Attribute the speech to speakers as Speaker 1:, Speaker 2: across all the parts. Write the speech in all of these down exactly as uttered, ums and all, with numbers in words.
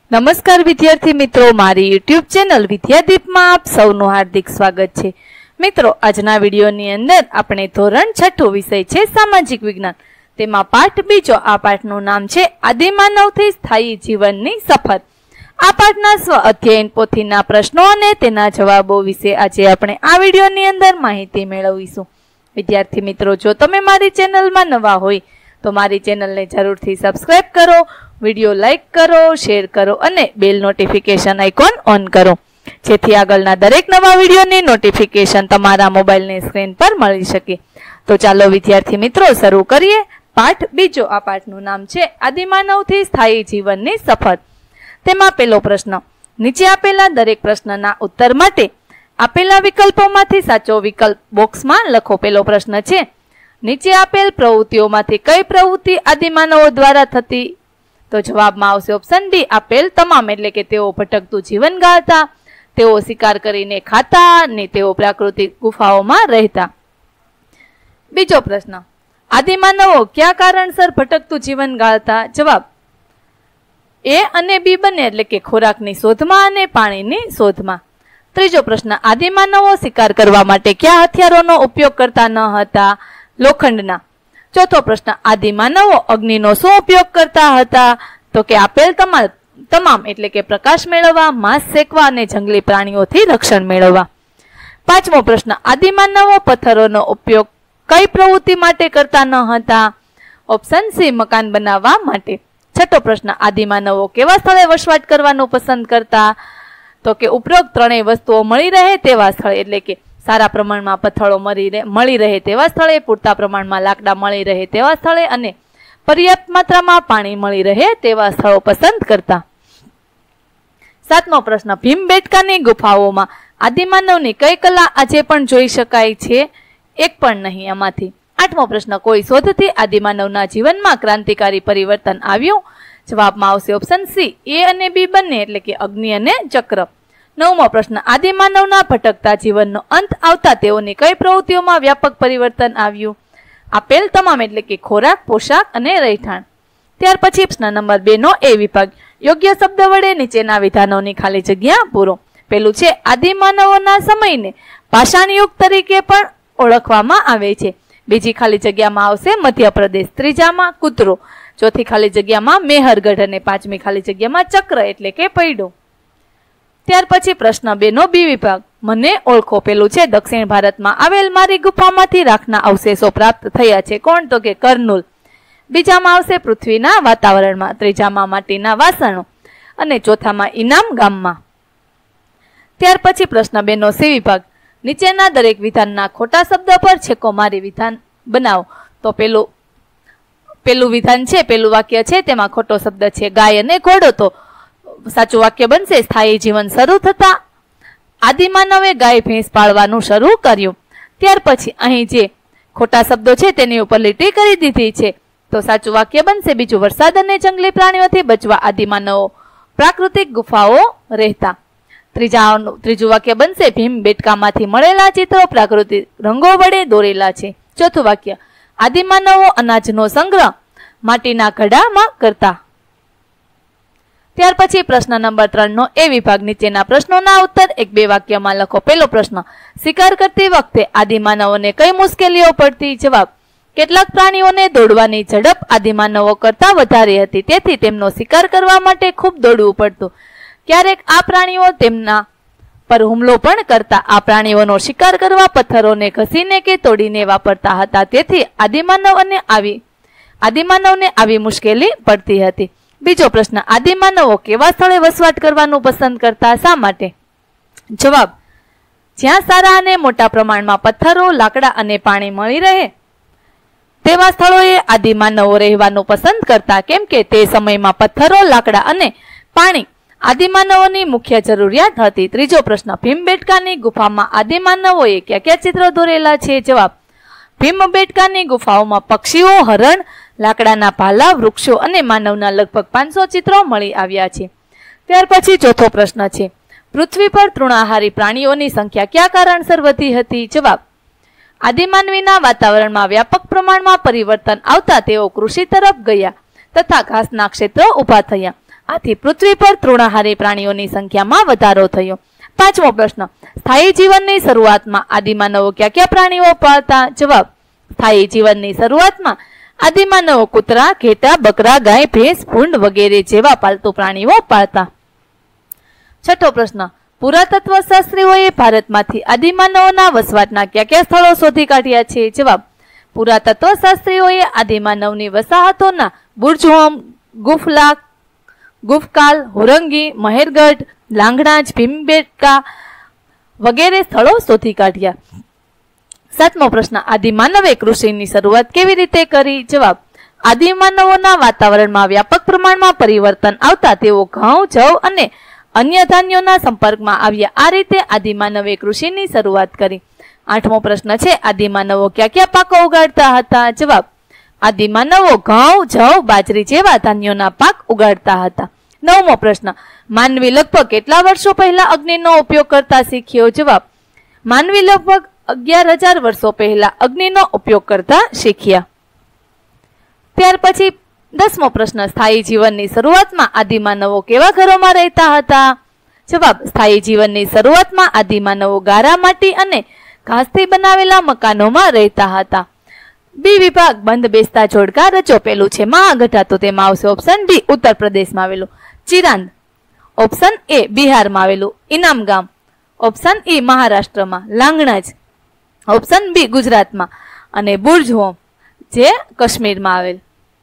Speaker 1: નમસ્કાર વિદ્યાર્થી મિત્રો, મારી યુટ્યુબ ચેનલ વિદ્યાદીપમાં આપ સૌનું હાર્દિક સ્વાગત છે। મિત્રો, આજના વિડીયોની અંદર આપણે ધોરણ છઠ્ઠું વિષય છે સામાજિક વિજ્ઞાન, તેમાં પાઠ બીજો। આ પાઠનું નામ છે આદિમાનવથી સ્થાયી જીવનની સફર। આ પાઠના સ્વ અધ્યયન પોથીના પ્રશ્નો અને તેના જવાબો વિશે આજે આપણે આ વિડીયોની અંદર માહિતી મેળવીશું। વિદ્યાર્થી મિત્રો, જો તમે મારી ચેનલમાં નવા હોય તો મારી ચેનલને જરૂરથી સબસ્ક્રાઇબ કરો, વિડીયો લાઈક કરો, શેર કરો અને બેલ નોટિફિકેશન આઇકોન ઓન કરો, જેથી આગળના દરેક નવા વિડીયોની નોટિફિકેશન તમારા મોબાઈલની સ્ક્રીન પર મળી શકે। તો ચાલો વિદ્યાર્થી મિત્રો શરૂ કરીએ પાઠ બીજો। આ પાઠનું નામ છે આદિમાનવથી સ્થાયી જીવનની સફર। તેમાં પહેલો પ્રશ્ન, નીચે આપેલા દરેક પ્રશ્નના ઉત્તર માટે આપેલા વિકલ્પોમાંથી સાચો વિકલ્પ બોક્સમાં લખો। પહેલો પ્રશ્ન છે, નીચે આપેલ પ્રવૃત્તિઓમાંથી કઈ પ્રવૃત્તિ આદિમાનવો દ્વારા થતી? તો જવાબમાં આવશે ઓપ્શન ડી, આપેલ તમામ, એટલે કે તેઓ ભટકતું જીવન ગાળતા, તેઓ શિકાર કરીને ખાતા ને તેઓ પ્રાકૃતિક ગુફાઓમાં રહેતા। બીજો પ્રશ્ન, આદિમાનવો કયા કારણસર ભટકતું જીવન ગાળતા? જવાબ એ અને બી બંને, એટલે કે ખોરાકની શોધમાં અને પાણીની શોધમાં। ત્રીજો પ્રશ્ન, આદિમાનવો શિકાર કરવા માટે કયા હથિયારોનો ઉપયોગ કરતા ન હતા? લોખંડના। ચોથો પ્રશ્ન, આદિમાનવો અગ્નિનો શું ઉપયોગ કરતા હતા? તો કે આપેલ તમામ તમામ એટલે કે પ્રકાશ મેળવવા, માંસ શેકવા અને જંગલી પ્રાણીઓથી રક્ષણ મેળવવા। પાંચમો પ્રશ્ન, આદિમાનવો પથ્થરોનો ઉપયોગ કઈ પ્રવૃત્તિ માટે કરતા ન હતા? ઓપ્શન સી, મકાન બનાવવા માટે। છઠ્ઠો પ્રશ્ન, આદિમાનવો કેવા સ્થળે વસવાટ કરવાનું પસંદ કરતા? તો કે ઉપરોક્ત ત્રણેય વસ્તુઓ મળી રહે તેવા સ્થળે, એટલે કે સારા પ્રમાણમાં પથ્થરો મળી મળી રહે તેવા સ્થળે, પૂરતા પ્રમાણમાં લાકડા મળી રહે તેવા સ્થળે અને પર્યાપ્ત માત્રામાં પાણી મળી રહે તેવા સ્થળો પસંદ કરતા। સાતમો પ્રશ્ન, ભીમબેટકાની ગુફાઓમાં આદિમાનવની કઈ કલા આજે પણ જોઈ શકાય છે? એક પણ નહીં આમાંથી। આઠમો પ્રશ્ન, કોઈ શોધથી આદિમાનવના જીવનમાં ક્રાંતિકારી પરિવર્તન આવ્યું? જવાબમાં આવશે ઓપ્શન સી, એ અને બી બંને, એટલે કે અગ્નિ અને ચક્ર। નવમો પ્રશ્ન, આદિમાનવના ભટકતા જીવનનો અંત આવતા તેઓની કઈ પ્રવૃત્તિઓમાં વ્યાપક પરિવર્તન આવ્યું? આપેલ તમામ, એટલે કે ખોરાક, પોશાક અને રહેઠાણ। ત્યાર પછી પ્રશ્ન નંબર બે નો એ વિભાગ, યોગ્ય શબ્દ વડે નીચેના વિધાનોની ખાલી જગ્યા પૂરો। પેલું છે, આદિમાનવોના સમયને પાષાણ યુગ તરીકે પણ ઓળખવામાં આવે છે। બીજી ખાલી જગ્યામાં આવશે મધ્યપ્રદેશ, ત્રીજામાં કૂતરો, ચોથી ખાલી જગ્યામાં મેહરગઢ અને પાંચમી ખાલી જગ્યામાં ચક્ર એટલે કે પૈડો। ત્યાર પછી પ્રશ્ન બે નો બી વિભાગ, મને ઓળખો। પેલું છે, દક્ષિણ ભારતમાં આવેલ મારી ગુફામાંથી રાખના અવશેષો પ્રાપ્ત થયા છે। કોણ? તો કે કર્નૂલ। બીજામાં આવશે પૃથ્વીના વાતાવરણમાં, ત્રીજામાં માટીના વાસણો અને ચોથામાં ઇનામ ગામમાં। ત્યાર પછી પ્રશ્ન બે નો સી વિભાગ, નીચેના દરેક વિધાનના ખોટા શબ્દ પર છેકો મારી વિધાન બનાવો। તો પેલું પેલું વિધાન છે, પેલું વાક્ય છે, તેમાં ખોટો શબ્દ છે ગાય અને ઘોડો, તો સાચું વાક્ય બનશે, સ્થાયી જીવન શરૂ થતા આદિમાનવે ગાય ભેંસ પાળવાનું શરૂ કર્યું। ત્યાર પછી અહીં જે ખોટા શબ્દો છે તેની ઉપર લીટી કરી દીધી છે, તો સાચું વાક્ય બનશે, બીજું વરસાદ અને જંગલી પ્રાણીઓથી બચવા આદિમાનવો પ્રાકૃતિક ગુફાઓ રહેતા। ત્રીજા ત્રીજું વાક્ય બનશે, ભીમ બેટકામાંથી મળેલા ચિત્રો પ્રાકૃતિક રંગો વડે દોરેલા છે। ચોથું વાક્ય, આદિમાનવો અનાજનો સંગ્રહ માટીના ઘડામાં કરતા। ત્યાર પછી પ્રશ્ન નંબર ત્રણ નો એ વિભાગ, નીચેના પ્રશ્નોના ઉત્તર એક બે વાક્યમાં લખો। પહેલો પ્રશ્ન, શિકાર કરતી વખતે આદિમાનવોને કઈ મુશ્કેલીઓ પડતી? જવાબ, કેટલાક પ્રાણીઓને દોડવાની ઝડપ આદિમાનવો કરતા વધારે હતી, તેથી તેમનો શિકાર કરવા માટે ખૂબ દોડવું પડતું। ક્યારેક આ પ્રાણીઓ તેમના પર હુમલો પણ કરતા। આ પ્રાણીઓનો શિકાર કરવા પથ્થરોને ઘસીને કે તોડીને વાપરતા હતા, તેથી આદિમાનવને આવી આદિમાનવને આવી મુશ્કેલી પડતી હતી। બીજો પ્રશ્ન, આદિમાનવો કેવા સ્થળે વસવાટ કરવાનું પસંદ કરતા? શા માટે? જવાબ, જ્યાં સારા અને મોટા પ્રમાણમાં પથ્થરો, લાકડા અને પાણી મળી રહે તેવા સ્થળોએ આદિમાનવો રહેવાનું પસંદ કરતા, કેમ કે તે સમયમાં પથ્થરો, લાકડા અને પાણી આદિમાનવોની મુખ્ય જરૂરિયાત હતી। ત્રીજો પ્રશ્ન, ભીમબેટકાની ગુફામાં આદિમાનવોએ કયા કયા ચિત્રો દોરેલા છે? જવાબ, ભીમબેટકાની ગુફાઓમાં પક્ષીઓ, હરણ, લાકડાના ભાલા, વૃક્ષો અને માનવના લગભગ પાંચસો ચિત્રો મળી આવ્યા છે। ત્યાર પછી ચોથો પ્રશ્ન છે, પૃથ્વી પર તૃણાહારી પ્રાણીઓની સંખ્યા કયા કારણસર વધી હતી? જવાબ, આદિમાનવીના વાતાવરણમાં વ્યાપક પ્રમાણમાં પરિવર્તન આવતા તેઓ કૃષિ તરફ ગયા તથા ઘાસના ક્ષેત્રો ઉભા થયા। આથી પૃથ્વી પર તૃણાહારી પ્રાણીઓની સંખ્યામાં વધારો થયો. પાંચમો પ્રશ્ન, સ્થાયી જીવનની શરૂઆતમાં આદિમાનવો કયા કયા પ્રાણીઓ પાળતા? જવાબ, સ્થાયી જીવનની શરૂઆતમાં આદિમાનવો કૂતરા, ઘેટા, બકરા, ગાય, ભેંસ, ભૂંડ વગેરે જેવા પાલતુ પ્રાણીઓ પાળતા. છઠ્ઠો પ્રશ્ન, પુરાતત્વ શાસ્ત્રીઓએ ભારતમાંથી આદિમાનવોના વસવાટના કયા કયા સ્થળો શોધી કાઢ્યા છે? જવાબ, પુરાતત્વ શાસ્ત્રીઓએ આદિમાનવની વસાહતોના બુર્જહોમ, ગુફલા, ગુફકાલ, હોરંગી, મહેરગઢ, લાંગણાજ, ભીમબેટકા વગેરે સ્થળો શોધી કાઢ્યા. સાતમો પ્રશ્ન, આદિમાનવે કૃષિની શરૂઆત કેવી રીતે કરી? જવાબ, આદિમાનવોના વાતાવરણમાં વ્યાપક પ્રમાણમાં પરિવર્તન આવતા તેઓ ઘઉં, જવ અને અન્ય ધાન્યોના સંપર્કમાં આવ્યા. આ રીતે આદિમાનવે કૃષિની શરૂઆત કરી. આઠમો પ્રશ્ન છે, આદિમાનવો કયા કયા પાકો ઉગાડતા હતા? જવાબ, આદિમાનવો ઘઉં, જવ, બાજરી જેવા ધાન્યોના પાક ઉગાડતા હતા. નવમો પ્રશ્ન, માનવી લગભગ કેટલા વર્ષો પહેલા અગ્નિનો ઉપયોગ કરતા શીખ્યો? જવાબ, માનવી લગભગ અગિયાર હજાર વર્ષો પહેલા અગ્નિનો ઉપયોગ કરતા શીખ્યા. ત્યાર પછી દસમો પ્રશ્ન, સ્થાયી જીવનની શરૂઆતમાં આદિમાનવો કેવા ઘરોમાં રહેતા હતા? જવાબ, સ્થાયી જીવનની શરૂઆતમાં આદિમાનવો ગારા, માટી અને ઘાસથી બનાવેલા મકાનોમાં રહેતા હતા. બી વિભાગ, બંધ બેસતા જોડકા રચો. પેલું છે મહાગઢા, તો તેમાં આવશે ઓપ્શન ડી, ઉત્તર પ્રદેશમાં આવેલું. ચિરાંદ, ઓપ્શન એ બિહારમાં આવેલું. ઇનામ ગામ, ઓપ્શન ઈ મહારાષ્ટ્રમાં. લાંગણાજ, ઓપ્શન બી ગુજરાતમાં. અને બુર્જહોમ જે કાશ્મીરમાં આવેલ.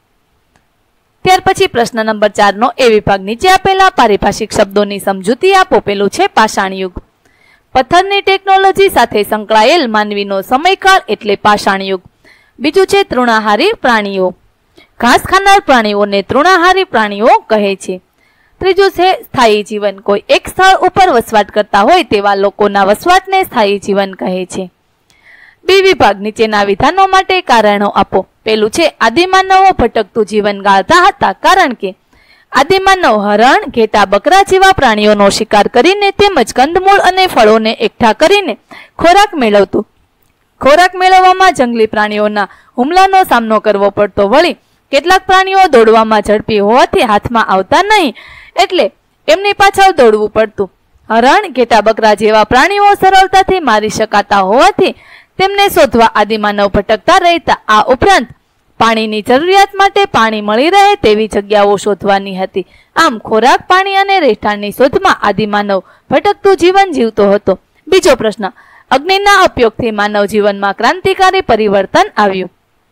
Speaker 1: ત્યાર પછી પ્રશ્ન નંબર ચાર નો એ વિભાગ, નીચે આપેલા પારિભાષિક શબ્દોની સમજૂતી આપો. પેલું છે પાષાણ યુગ. પથ્થરની ટેકનોલોજી સાથે સંકળાયેલ માનવીનો સમયકાળ એટલે પાષાણ યુગ. બીજું છે તૃણાહારી પ્રાણીઓ. ઘાસ ખાનાર પ્રાણીઓને તૃણાહારી પ્રાણીઓ કહે છે. ત્રીજું છે સ્થાયી જીવન. કોઈ એક સ્થળ ઉપર વસવાટ કરતા હોય તેવા લોકોના વસવાટને સ્થાયી જીવન કહે છે. બી વિભાગ, નીચેના વિધાનો માટે કારણો આપો. પેલું છે આદિમાનવો ભટકતું જીવન ગાળતા હતા કારણ કે આદિમાનવ હરણ, ઘેટા, બકરા જેવા પ્રાણીઓનો શિકાર કરીને તેમજ કંદમૂળ અને ફળોને એકઠા કરીને ખોરાક મેળવતું. ખોરાક મેળવવામાં જંગલી પ્રાણીઓના હુમલાનો સામનો કરવો પડતો. વળી કેટલાક પ્રાણીઓ દોડવામાં ઝડપી હોવાથી હાથમાં આવતા નહીં, એટલે એમની પાછળ દોડવું પડતું. હરણ, ઘેટા, બકરા જેવા પ્રાણીઓ સરળતાથી મારી શકાતા હોવાથી તેમને શોધવા આદિમાનવ ભટકતા રહેતા. આ ઉપરાંત પાણીની જરૂરિયાત માટે પાણી મળી રહે તેવી જગ્યાઓ શોધવાની હતી. આમ ખોરાક, પાણી અને રહેઠાણની શોધમાં આદિમાનવ ભટકતું જીવન જીવતો હતો. બીજો પ્રશ્ન, અગ્નિના ઉપયોગથી માનવ જીવનમાં ક્રાંતિકારી પરિવર્તન આવ્યું.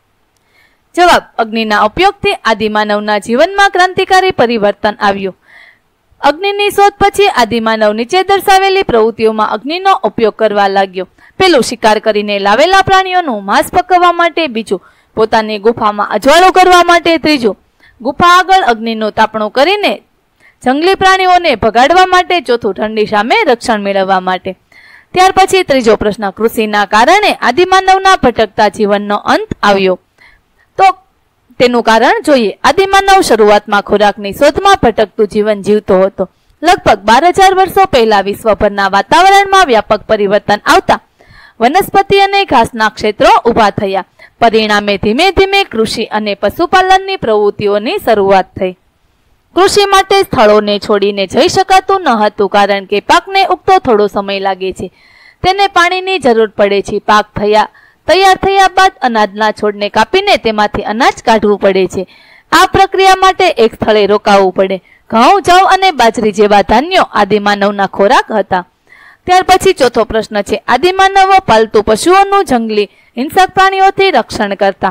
Speaker 1: જવાબ, અગ્નિના ઉપયોગથી આદિમાનવના જીવનમાં ક્રાંતિકારી પરિવર્તન આવ્યું. અગ્નિની શોધ પછી આદિમાનવ નીચે દર્શાવેલી પ્રવૃત્તિઓમાં અગ્નિનો ઉપયોગ કરવા લાગ્યો. પેલું, શિકાર કરીને લાવેલા પ્રાણીઓનું માંસ પકવવા માટે. બીજું, પોતાની ગુફામાં અજવાળો કરવા માટે. ત્રીજું, ગુફા આગળ અગ્નિનું તાપણું કરીને જંગલી પ્રાણીઓને ભગાડવા માટે. ચોથું, ઠંડી સામે રક્ષણ મેળવવા માટે. ત્યાર પછી ત્રીજો પ્રશ્ન, કૃષિના કારણે આદિમાનવના ભટકતા જીવનનો અંત આવ્યો. તો તેનું કારણ જોઈએ. આદિમાનવ શરૂઆતમાં ખોરાકની શોધમાં ભટકતું જીવન જીવતો હતો. લગભગ બાર હજાર વર્ષો પહેલા વિશ્વભરના વાતાવરણમાં વ્યાપક પરિવર્તન આવતા વનસ્પતિ અને ઘાસના ક્ષેત્રો ઉભા થયા. પરિણામે ધીમે ધીમે કૃષિ અને પશુપાલનની પ્રવૃત્તિઓની શરૂઆત થઈ. કૃષિ માટે સ્થળોને છોડીને જઈ શકાતું ન હતું કારણ કે પાકને ઉગતો થોડો સમય લાગે છે, તેને પાણીની જરૂર પડે છે. પાક થયા તૈયાર થયા બાદ અનાજના છોડને કાપીને તેમાંથી અનાજ કાઢવું પડે છે. આ પ્રક્રિયા માટે એક સ્થળે રોકાવું પડે. ઘઉં, જવ અને બાજરી જેવા ધાન્યો આદિમાનવના ખોરાક હતા. ત્યાર પછી ચોથો પ્રશ્ન છે, આદિમાનવો પાલતુ પશુઓનું જંગલી હિંસક પ્રાણીઓથી રક્ષણ કરતા.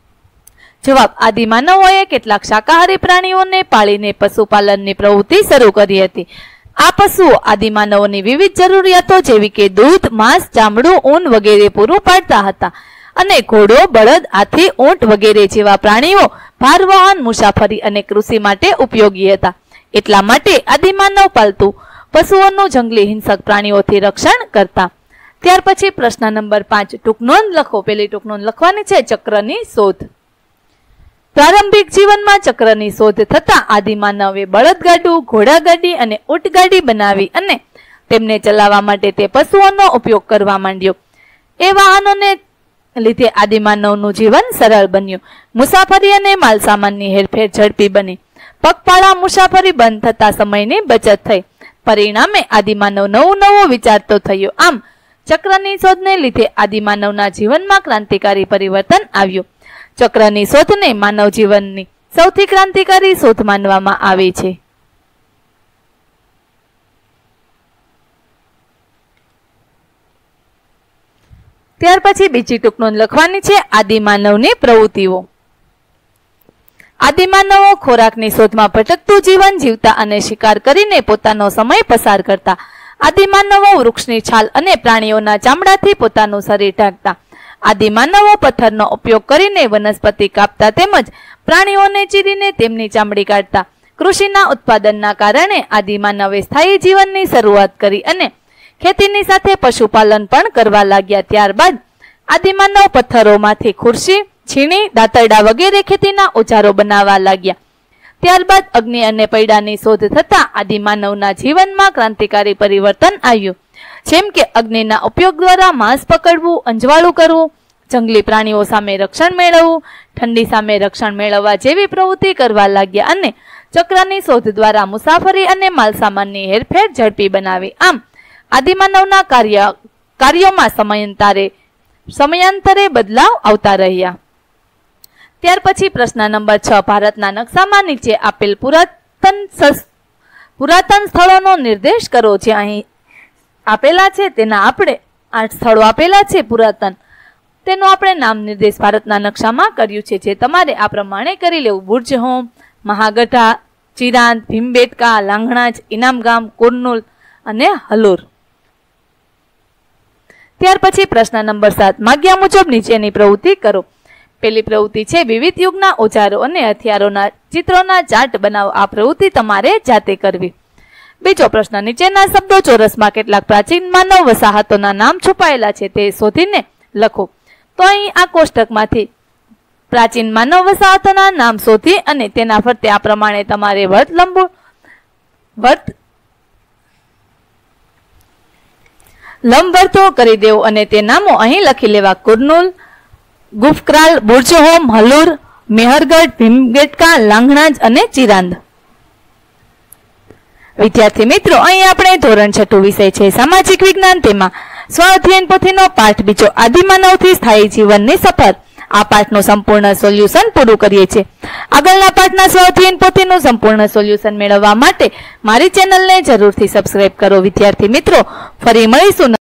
Speaker 1: જવાબ, આદિમાનવોએ કેટલાક શાકાહારી પ્રાણીઓને પાળીને પશુપાલનની પ્રવૃત્તિ શરૂ કરી હતી. આ પશુઓ આદિમાનવોની વિવિધ જરૂરિયાતો જેવી કે દૂધ, માંસ, ચામડું, ઊન વગેરે પૂરું પાડતા હતા. અને ઘોડો, બળદ, હાથી, ઊંટ વગેરે જેવા પ્રાણીઓ ભારવહન, મુસાફરી અને કૃષિ માટે ઉપયોગી હતા. એટલા માટે આદિમાનવ પાલતુ પશુઓનું જંગલી હિંસક પ્રાણીઓથી રક્ષણ કરતા. ત્યાર પછી પ્રશ્ન નંબર પાંચ, ટૂંક નોંધ લખો. પેલી ટૂંક નોંધ લખવાની છે ચક્રની શોધ. પ્રારંભિક જીવનમાં ચક્રની શોધ થતા આદિમાનવે બળદગાડું, ઘોડાગાડી અને ઊંટગાડી બનાવી અને તેમને ચલાવવા માટે તે પશુઓનો ઉપયોગ કરવા માંડ્યો. એ વાહનોને લીધે આદિમાનવનું જીવન સરળ બન્યું. મુસાફરી અને માલસામાનની હેરફેર ઝડપી બની. પગપાળા મુસાફરી બંધ થતા સમયની બચત થઈ. પરિણામે આદિમાનવ નવું નવું વિચારતો થયો. આમ ચક્રની શોધને લીધે આદિમાનવના જીવનમાં ક્રાંતિકારી પરિવર્તન આવ્યું. ચક્રની શોધને માનવ જીવનની સૌથી ક્રાંતિકારી શોધ માનવામાં આવે છે. ત્યાર પછી બીજી ટૂંક નોંધ લખવાની છે આદિમાનવની પ્રવૃત્તિઓ. આદિમાનવો ખોરાકની શોધમાં ભટકતું જીવન જીવતા અને શિકાર કરીને પોતાનો સમય પસાર કરતા. આદિમાનવો વૃક્ષની છાલ અને પ્રાણીઓના ચામડાથી પોતાનું શરીર ઢાંકતા. આદિમાનવો પથ્થરનો ઉપયોગ કરીને વનસ્પતિ કાપતા તેમજ પ્રાણીઓને ચીરીને તેમની ચામડી કાઢતા. કૃષિના ઉત્પાદનના કારણે આદિમાનવે સ્થાયી જીવનની શરૂઆત કરી અને ખેતીની સાથે પશુપાલન પણ કરવા લાગ્યા. ત્યારબાદ આદિમાનવ પથ્થરોમાંથી ખુરશી, છીણી, દાંતરડા વગેરે ખેતીના ઓજારો બનાવવા લાગ્યા. ત્યારબાદ અગ્નિ અને પૈડાની શોધ થતા આદિમાનવના જીવનમાં ક્રાંતિકારી પરિવર્તન આવ્યું. જેમ કે અગ્નિના ઉપયોગ દ્વારા માંસ પકડવું, અંજવાળું કરવું, જંગલી પ્રાણીઓ સામે રક્ષણ મેળવવું, ઠંડી સામે રક્ષણ મેળવવા જેવી પ્રવૃત્તિ કરવા લાગ્યા અને ચક્રની શોધ દ્વારા મુસાફરી અને માલસામાનની હેરફેર ઝડપી બનાવી. આમ આદિમાનવના કાર્ય કાર્યોમાં સમયાંતરે સમયાંતરે બદલાવ આવતા રહ્યા. ત્યાર પછી પ્રશ્ન નંબર છ. ભારતના નકશામાં નીચે આપેલ પુરાતન પુરાતન સ્થળોનો નિર્દેશ કરો. જે અહીં આપેલા છે તેના આપણે આઠ સ્થળો આપેલા છે પુરાતન, તેનો આપણે નામ નિર્દેશ ભારતના નકશામાં કર્યું છે, જે તમારે આ પ્રમાણે કરી લેવું. બુર્જહોમ, મહાગઢા, ચિરાંદ, ભીમબેટકા, લાંઘણાજ, ઇનામગામ, કુર્નુલ અને હલુર. ત્યાર પછી પ્રશ્ન નંબર સાત. માગ્યા મુજબ નીચેની પ્રવૃત્તિ કરો. પહેલી પ્રવૃત્તિ છે વિવિધ યુગના ઓજારો અને હથિયારોના ચિત્રોના ચાર્ટ બનાવો. આ પ્રવૃત્તિ તમારે જાતે કરવી. બીજો પ્રશ્ન. નીચેના શબ્દો ચોરસમાં કેટલાક પ્રાચીન માનવ વસાહતોના નામ છુપાયેલા છે તે શોધીને લખો. તો અહીં આ કોષ્ટકમાંથી પ્રાચીન માનવ વસાહતોના નામ શોધી અને તેના ફરતે આ પ્રમાણે તમારે વર્ત લંબુ વર્ત લંબવર્તુળ કરી દેવું અને તે નામો અહીં લખી લેવા. કુર્નુલ, ગુફક્રાલ, બુર્જહોમ, હલુર, મેહરગઢ, ભીમબેટકા, લાંઘણાજ અને ચિરાંદ. વિદ્યાર્થી મિત્રો, અહીં આપણે ધોરણ છઠ્ઠું વિષય છે સામાજિક વિજ્ઞાન, તેમાં સ્વ અધ્યયન પોથીનો પાઠ બીજો આદિમાનવથી સ્થાયી જીવનની સફર, આ પાઠનું સંપૂર્ણ સોલ્યુશન પૂરું કરીએ છીએ. આગળના પાઠના સ્વ અધ્યયન પોથીનું સંપૂર્ણ સોલ્યુશન મેળવવા માટે મારી ચેનલને જરૂરથી સબસ્ક્રાઇબ કરો. વિદ્યાર્થી મિત્રો, ફરી મળીશું.